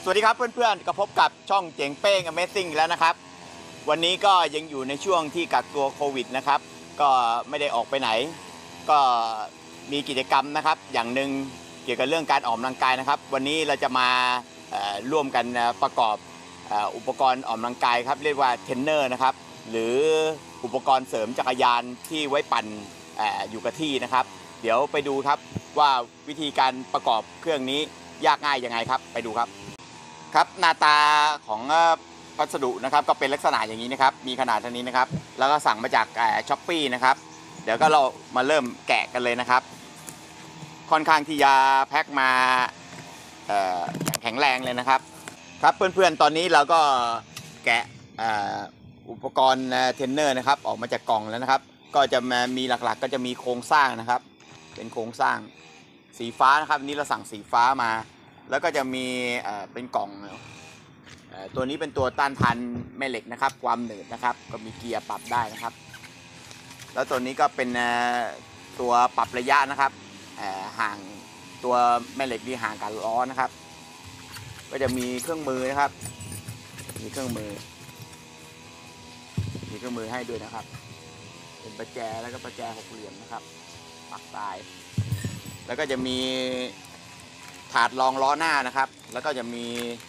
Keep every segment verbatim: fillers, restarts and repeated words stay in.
วัสดีครับเพื่อนๆก็พบกับช่องเจ๋งเป้ง Amazing แล้วนะครับวันนี้ก็ยังอยู่ในช่วงที่กักตัวโควิดนะครับก็ไม่ได้ออกไปไหนก็มีกิจกรรมนะครับอย่างหนึ่งเกี่ยวกับเรื่องการออกกำลังกายนะครับวันนี้เราจะมาร่วมกันประกอบอุปกรณ์ออกกำลังกายครับเรียกว่าเทรนเนอร์นะครับหรืออุปกรณ์เสริมจักรยานที่ไว้ปั่นอยู่กับที่นะครับเดี๋ยวไปดูครับว่าวิธีการประกอบเครื่องนี้ยากง่ายยังไงครับไปดูครับครับหน้าตาของพัสดุนะครับก็เป็นลักษณะอย่างนี้นะครับมีขนาดเท่านี้นะครับแล้วก็สั่งมาจากช้อปปี้นะครับเดี๋ยวก็เรามาเริ่มแกะกันเลยนะครับค่อนข้างที่จะแพ็คมาแข็งแรงเลยนะครับครับเพื่อนๆตอนนี้เราก็แกะอุปกรณ์เทรนเนอร์นะครับออกมาจากกล่องแล้วนะครับก็จะมีหลักๆก็จะมีโครงสร้างนะครับเป็นโครงสร้างสีฟ้านะครับนี้เราสั่งสีฟ้ามาแล้วก็จะมีเป็นกล่องตัวนี้เป็นตัวต้านทานแม่เหล็กนะครับความหนืดนะครับก็มีเกียร์ปรับได้นะครับแล้วตัวนี้ก็เป็นตัวปรับระยะนะครับห่างตัวแม่เหล็กที่ห่างกับล้อนะครับก็จะมีเครื่องมือนะครับมีเครื่องมือมีเครื่องมือให้ด้วยนะครับเป็นประแจแล้วก็ประแจหกเหลี่ยมนะครับปักตายแล้วก็จะมีถาดรองล้อหน้านะครับแล้วก็จะมี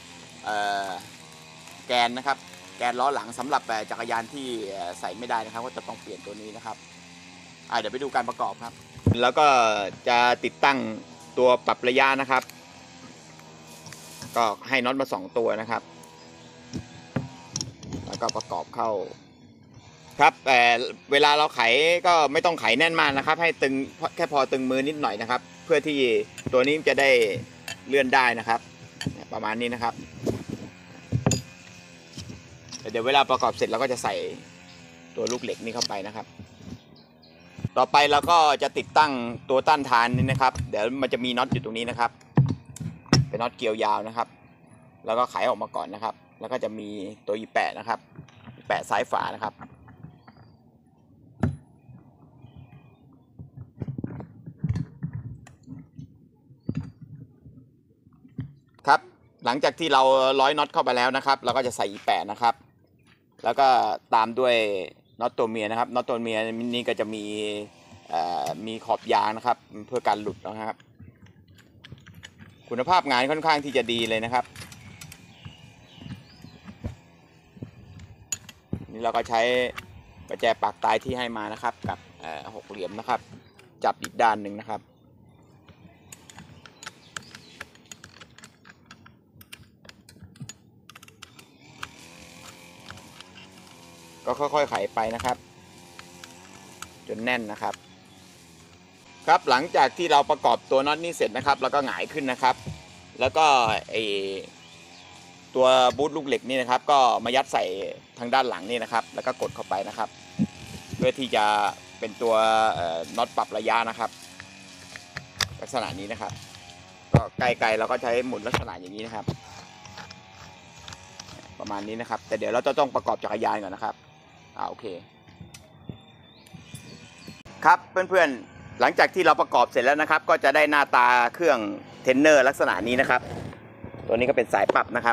แกนนะครับแกนล้อหลังสำหรับจักรยานที่ใส่ไม่ได้นะครับก็จะต้องเปลี่ยนตัวนี้นะครับเดี๋ยวไปดูการประกอบครับแล้วก็จะติดตั้งตัวปรับระยะนะครับก็ให้น็อตมาสองตัวนะครับแล้วก็ประกอบเข้าครับแต่เวลาเราไขก็ไม่ต้องไขแน่นมากนะครับให้ตึงแค่พอตึงมือนิดหน่อยนะครับเพื่อที่ตัวนี้จะได้เลื่อนได้นะครับประมาณนี้นะครับเดี๋ยวเวลาประกอบเสร็จเราก็จะใส่ตัวลูกเหล็กนี้เข้าไปนะครับต่อไปเราก็จะติดตั้งตัวต้านทานนี้นะครับเดี๋ยวมันจะมีน็อตอยู่ตรงนี้นะครับเป็นน็อตเกี่ยวยาวนะครับแล้วก็ไขออกมาก่อนนะครับแล้วก็จะมีตัวอีแปะนะครับแปะซ้ายฝานะครับครับหลังจากที่เราร้อยน็อตเข้าไปแล้วนะครับเราก็จะใส่อีแปะนะครับแล้วก็ตามด้วยน็อตตัวเมียนะครับน็อตตัวเมียนี่ก็จะมีมีขอบยางนะครับเพื่อการหลุดนะครับคุณภาพงานค่อนข้างที่จะดีเลยนะครับนี่เราก็ใช้ประแจปากตายที่ให้มานะครับกับหกเหลี่ยมนะครับจับอีกด้านหนึ่งนะครับก็ค่อยๆไขไปนะครับจนแน่นนะครับครับหลังจากที่เราประกอบตัวน็อตนี้เสร็จนะครับแล้วก็หงายขึ้นนะครับแล้วก็ไอตัวบูทลูกเหล็กนี่นะครับก็มายัดใส่ทางด้านหลังนี่นะครับแล้วก็กดเข้าไปนะครับเพื่อที่จะเป็นตัวน็อตปรับระยะนะครับลักษณะนี้นะครับก็ไกลๆเราก็ใช้หมุนลักษณะอย่างนี้นะครับประมาณนี้นะครับแต่เดี๋ยวเราจะต้องประกอบจักรยานก่อนนะครับอ่าโอเคครับเพื่อนๆหลังจากที่เราประกอบเสร็จแล้วนะครับก็จะได้หน้าตาเครื่องเทรนเนอร์ลักษณะนี้นะครับตัวนี้ก็เป็นสายปรับนะครับ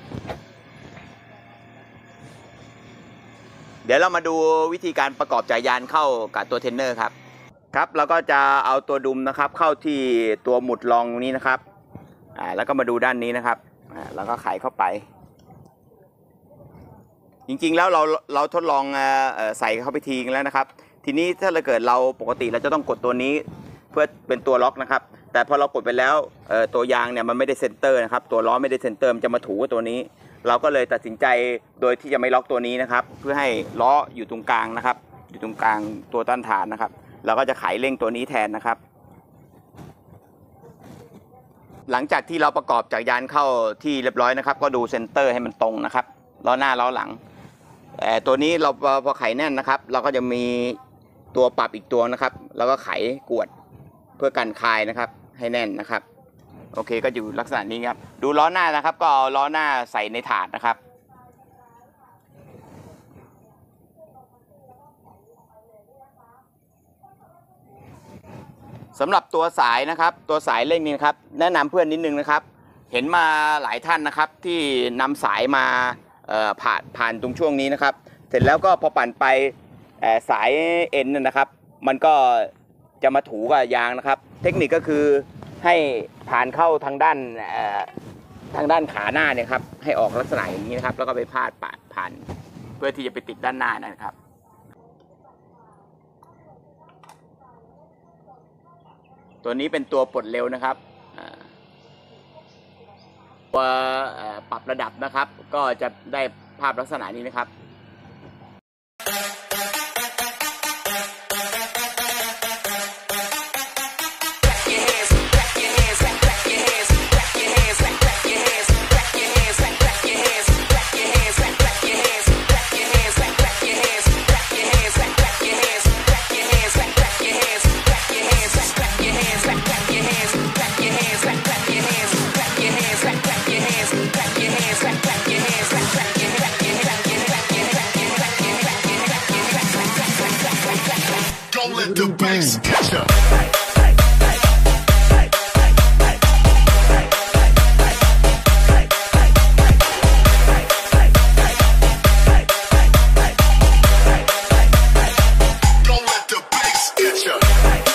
เดี๋ยวเรามาดูวิธีการประกอบจักรยานเข้ากับตัวเทรนเนอร์ครับครับเราก็จะเอาตัวดุมนะครับเข้าที่ตัวหมุดรองนี้นะครับอ่าแล้วก็มาดูด้านนี้นะครับอ่าแล้วก็ไขเข้าไปจริงๆแล้วเราเราทดลองใส่เข้าไปทีกันแล้วนะครับทีนี้ถ้าเราเกิดเราปกติเราจะต้องกดตัวนี้เพื่อเป็นตัวล็อกนะครับแต่พอเรากดไปแล้วตัวยางเนี่ยมันไม่ได้เซนเตอร์นะครับตัวล้อไม่ได้เซนเตอร์มันจะมาถูกับตัวนี้เราก็เลยตัดสินใจโดยที่จะไม่ล็อกตัวนี้นะครับเพื่อให้ล้ออยู่ตรงกลางนะครับอยู่ตรงกลางตัวต้านทานนะครับเราก็จะไขเร่งตัวนี้แทนนะครับหลังจากที่เราประกอบจักรยานเข้าที่เรียบร้อยนะครับก็ดูเซนเตอร์ให้มันตรงนะครับล้อหน้าล้อหลังแต่ตัวนี้เราพอไขแน่นนะครับเราก็จะมีตัวปรับอีกตัวนะครับแล้วก็ไขกวดเพื่อกันคายนะครับให้แน่นนะครับโอเคก็อยู่ลักษณะนี้ครับดูล้อหน้านะครับก็เอาล้อหน้าใส่ในถาดนะครับสำหรับตัวสายนะครับตัวสายเร่งนี่นะครับแนะนำเพื่อนนิดนึงนะครับเห็นมาหลายท่านนะครับที่นำสายมาผ่านผ่านตรงช่วงนี้นะครับเสร็จแล้วก็พอปั่นไปสายเอ็นนะครับมันก็จะมาถูกับยางนะครับเทคนิคก็คือให้ผ่านเข้าทางด้านทางด้านขาหน้าเนี่ยครับให้ออกลักษณะอย่างนี้นะครับแล้วก็ไปพาดปาดผ่านเพื่อที่จะไปติดด้านหน้านะครับตัวนี้เป็นตัวปลดเร็วนะครับตัวปรับระดับนะครับก็จะได้ภาพลักษณะนี้นะครับ Don't let the bass catch up. Don't let the bass catch up.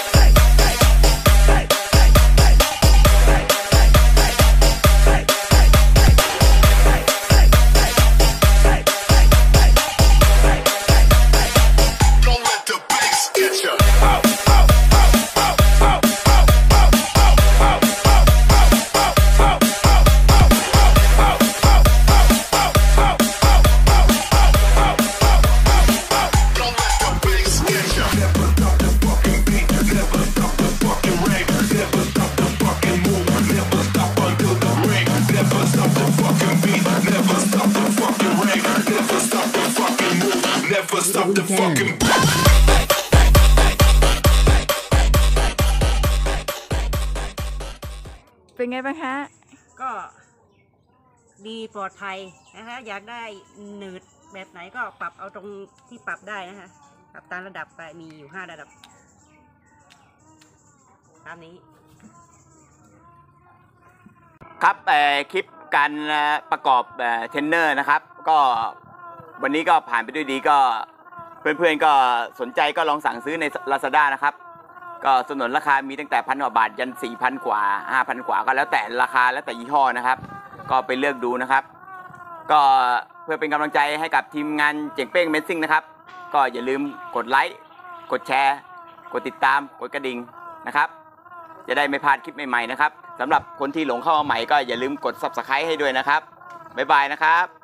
Never stop the fucking เป็นไงบ้างคะก็ดีปลอดภัยนะคะอยากได้หนืดแบบไหนก็ปรับเอาตรงที่ปรับได้นะคะปรับตามระดับไปมีอยู่ห้าระดับตามนี้ครับคลิปการประกอบเทรนเนอร์นะครับก็วันนี้ก็ผ่านไปด้วยดีก็เพื่อนๆก็สนใจก็ลองสั่งซื้อใน Lazada นะครับก็สนนราคามีตั้งแต่พันกว่าบาทยัน สี่พัน กว่า ห้าพัน กว่าก็แล้วแต่ราคาแล้วแต่ยี่ห้อนะครับก็ไปเลือกดูนะครับก็เพื่อเป็นกำลังใจให้กับทีมงานเจ๋งเป้งเมสซิ่งนะครับก็อย่าลืมกดไลค์กดแชร์กดติดตามกดกระดิ่งนะครับจะได้ไม่พลาดคลิปใหม่ๆนะครับสำหรับคนที่หลงเข้ามาใหม่ก็อย่าลืมกด ซับสไครบ์ ให้ด้วยนะครับบ๊ายบายนะครับ